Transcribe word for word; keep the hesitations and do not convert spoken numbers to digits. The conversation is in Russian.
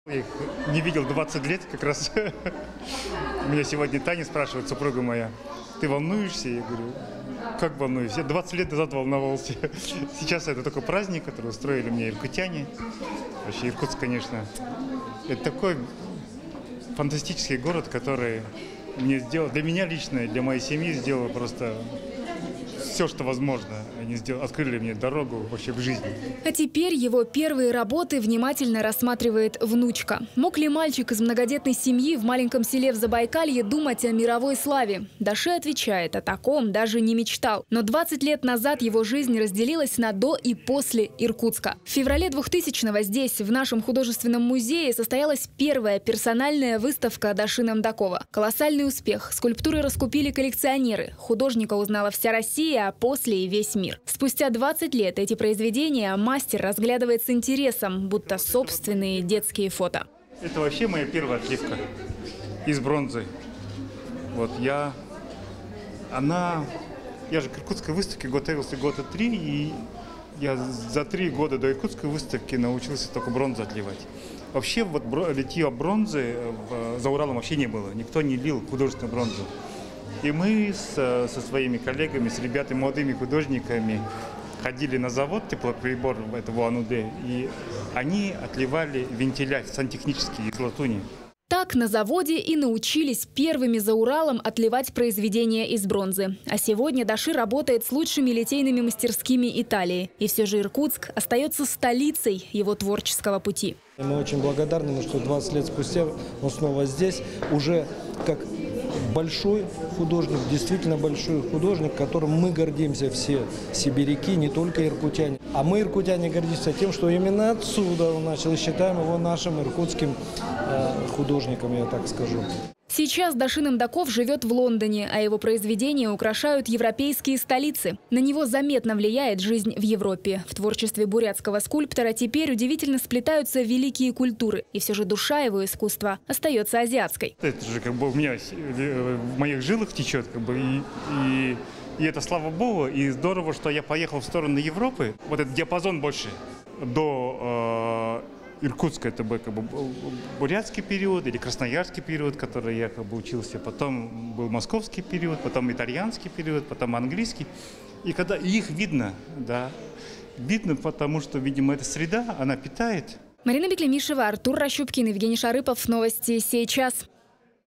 Я их не видел двадцать лет как раз. Меня сегодня Таня спрашивает, супруга моя, ты волнуешься? Я говорю, как волнуюсь? Я двадцать лет назад волновался. Сейчас это только праздник, который устроили мне иркутяне. Вообще Иркутск, конечно, это такой фантастический город, который мне сделал, для меня лично, для моей семьи сделал просто все, что возможно. Они сделали, открыли мне дорогу вообще в жизни. А теперь его первые работы внимательно рассматривает внучка. Мог ли мальчик из многодетной семьи в маленьком селе в Забайкалье думать о мировой славе? Даши отвечает, о таком даже не мечтал. Но двадцать лет назад его жизнь разделилась на до и после Иркутска. В феврале двухтысячного здесь, в нашем художественном музее, состоялась первая персональная выставка Даши Намдакова. Колоссальный успех. Скульптуры раскупили коллекционеры. Художника узнала вся Россия, а после и весь мир. Спустя двадцать лет эти произведения мастер разглядывает с интересом, будто собственные детские фото. Это вообще моя первая отливка из бронзы. Вот я, она, я же к иркутской выставке готовился года три, и я за три года до иркутской выставки научился только бронзу отливать. Вообще вот литье бронзы за Уралом вообще не было, никто не лил художественную бронзу. И мы с, со своими коллегами, с ребятами, молодыми художниками ходили на завод теплоприбор этого Ануде, и они отливали вентиляцию сантехнический из латуни. Так на заводе и научились первыми за Уралом отливать произведения из бронзы. А сегодня Даши работает с лучшими литейными мастерскими Италии. И все же Иркутск остается столицей его творческого пути. Мы очень благодарны, что двадцать лет спустя он снова здесь, уже как большой художник, действительно большой художник, которым мы гордимся все сибиряки, не только иркутяне. А мы, иркутяне, гордимся тем, что именно отсюда он начал, и считаем его нашим иркутским э, художником, я так скажу. Сейчас Даша Намдаков живет в Лондоне, а его произведения украшают европейские столицы. На него заметно влияет жизнь в Европе. В творчестве бурятского скульптора теперь удивительно сплетаются великие культуры. И все же душа его искусства остается азиатской. Это же как бы у меня в моих жилах течет, как бы, и, и, и это слава богу, и здорово, что я поехал в сторону Европы. Вот этот диапазон больше до э, Иркутска, это был как бы бурятский период или красноярский период, который я как бы учился. Потом был московский период, потом итальянский период, потом английский. И когда их видно, да, видно, потому что, видимо, эта среда, она питает. Марина Беклемишева, Артур Рощупкин, Евгений Шарыпов. Новости сейчас.